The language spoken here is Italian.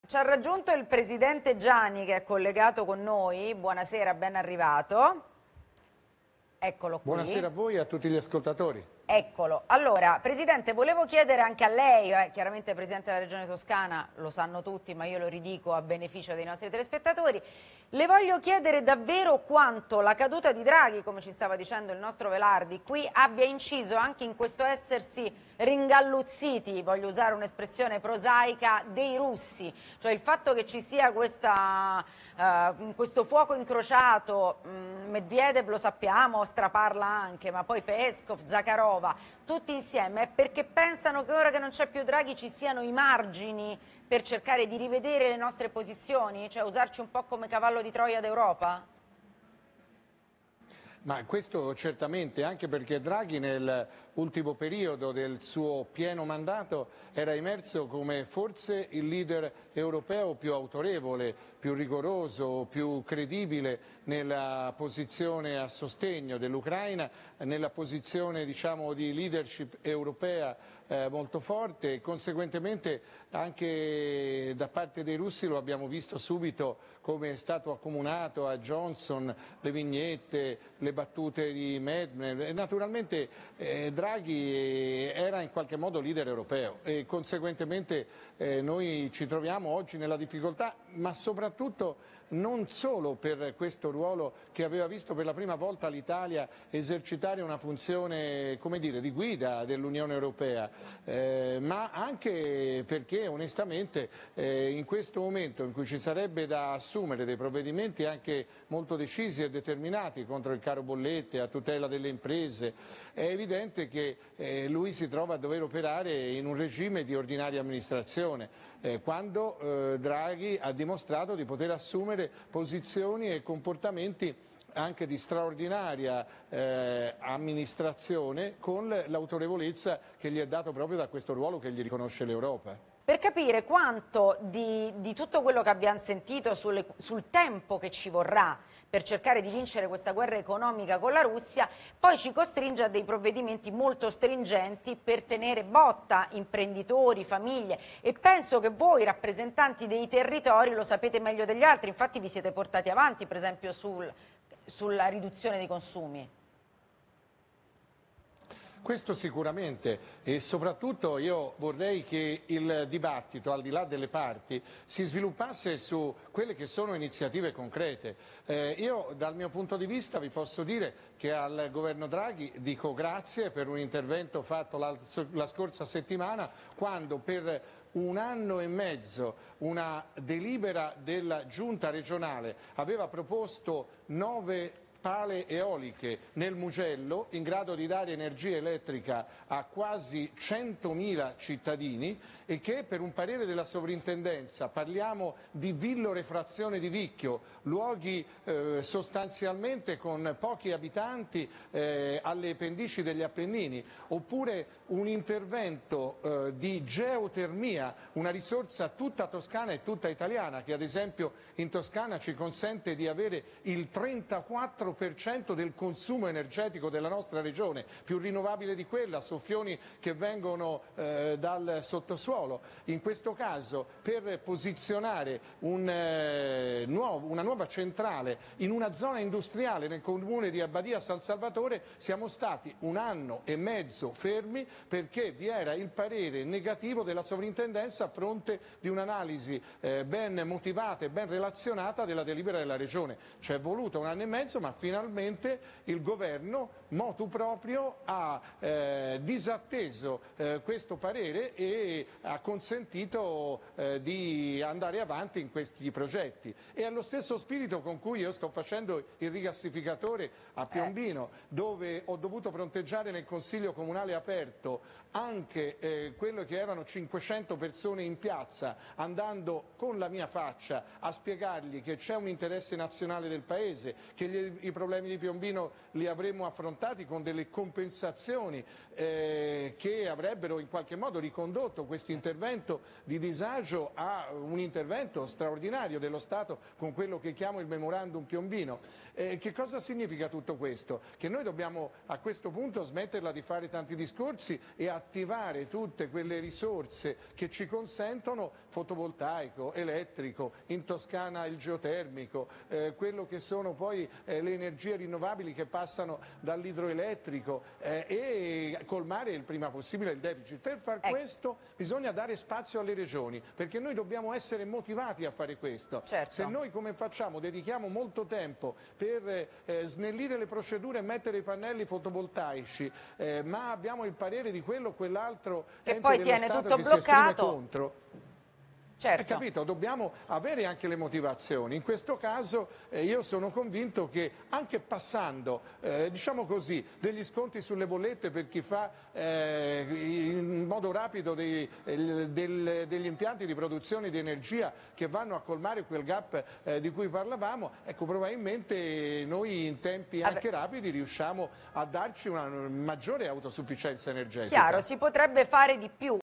Ci ha raggiunto il presidente Gianni che è collegato con noi. Buonasera, ben arrivato. Eccolo Buonasera a qui. voi e a tutti gli ascoltatori. Eccolo. Allora, Presidente, volevo chiedere anche a lei, chiaramente Presidente della Regione Toscana, lo sanno tutti, ma io lo ridico a beneficio dei nostri telespettatori, le voglio chiedere davvero quanto la caduta di Draghi, come ci stava dicendo il nostro Velardi, qui abbia inciso anche in questo essersi ringalluzziti, voglio usare un'espressione prosaica, dei russi, cioè il fatto che ci sia questo fuoco incrociato, Medvedev lo sappiamo, straparla anche, ma poi Peskov, Zakharova, tutti insieme, è perché pensano che ora che non c'è più Draghi ci siano i margini per cercare di rivedere le nostre posizioni, cioè usarci un po' come cavallo di Troia d'Europa? Ma questo certamente, anche perché Draghi nell'ultimo periodo del suo pieno mandato era emerso come forse il leader europeo più autorevole, più rigoroso, più credibile nella posizione a sostegno dell'Ucraina, nella posizione diciamo, di leadership europea molto forte e conseguentemente anche da parte dei russi lo abbiamo visto subito come è stato accomunato a Johnson, le vignette, le battute di Medvedev e naturalmente Draghi era in qualche modo leader europeo e conseguentemente noi ci troviamo oggi nella difficoltà, ma soprattutto non solo per questo ruolo che aveva visto per la prima volta l'Italia esercitare una funzione, come dire, di guida dell'Unione Europea, ma anche perché onestamente in questo momento in cui ci sarebbe da assumere dei provvedimenti anche molto decisi e determinati contro il caro bollette, a tutela delle imprese, è evidente che lui si trova a dover operare in un regime di ordinaria amministrazione, quando Draghi ha dimostrato di poter assumere posizioni e comportamenti anche di straordinaria amministrazione con l'autorevolezza che gli è dato proprio da questo ruolo che gli riconosce l'Europa. Per capire quanto di tutto quello che abbiamo sentito sul tempo che ci vorrà per cercare di vincere questa guerra economica con la Russia, poi ci costringe a dei provvedimenti molto stringenti per tenere botta imprenditori, famiglie e penso che voi rappresentanti dei territori lo sapete meglio degli altri, infatti vi siete portati avanti per esempio sulla riduzione dei consumi. Questo sicuramente e soprattutto io vorrei che il dibattito, al di là delle parti, si sviluppasse su quelle che sono iniziative concrete. Io dal mio punto di vista vi posso dire che al governo Draghi dico grazie per un intervento fatto la scorsa settimana quando per un anno e mezzo una delibera della giunta regionale aveva proposto 9 pale eoliche nel Mugello in grado di dare energia elettrica a quasi 100.000 cittadini e che per un parere della sovrintendenza, parliamo di Villore frazione di Vicchio, luoghi sostanzialmente con pochi abitanti alle pendici degli Appennini, oppure un intervento di geotermia, una risorsa tutta toscana e tutta italiana che ad esempio in Toscana ci consente di avere il 34% del consumo energetico della nostra regione, più rinnovabile di quella, soffioni che vengono dal sottosuolo. In questo caso per posizionare una nuova centrale in una zona industriale nel comune di Abbadia San Salvatore siamo stati un anno e mezzo fermi perché vi era il parere negativo della sovrintendenza a fronte di un'analisi ben motivata e ben relazionata della delibera della Regione. Ci è voluto un anno e mezzo ma finalmente il governo motu proprio ha disatteso questo parere e ha consentito di andare avanti in questi progetti. E allo stesso spirito con cui io sto facendo il rigassificatore a Piombino, dove ho dovuto fronteggiare nel Consiglio Comunale aperto anche quello che erano 500 persone in piazza, andando con la mia faccia a spiegargli che c'è un interesse nazionale del Paese, che i problemi di Piombino li avremmo affrontati con delle compensazioni che avrebbero in qualche modo ricondotto questo intervento di disagio a un intervento straordinario dello Stato con quello che chiamo il memorandum Piombino. Che cosa significa tutto questo? Che noi dobbiamo a questo punto smetterla di fare tanti discorsi e attivare tutte quelle risorse che ci consentono fotovoltaico, elettrico, in Toscana il geotermico, quello che sono poi le energie rinnovabili che passano dall'idroelettrico e colmare il prima possibile il deficit. Per far questo bisogna dare spazio alle regioni, perché noi dobbiamo essere motivati a fare questo. Certo. Se noi come facciamo dedichiamo molto tempo per snellire le procedure e mettere i pannelli fotovoltaici, ma abbiamo il parere di quello o quell'altro ente poi dello tiene Stato tutto che si esprime bloccato. contro. Certo. Capito? Dobbiamo avere anche le motivazioni. In questo caso io sono convinto che anche passando, diciamo così, degli sconti sulle bollette per chi fa in modo rapido degli impianti di produzione di energia che vanno a colmare quel gap di cui parlavamo, ecco, probabilmente noi in tempi anche rapidi riusciamo a darci una maggiore autosufficienza energetica. Chiaro, si potrebbe fare di più.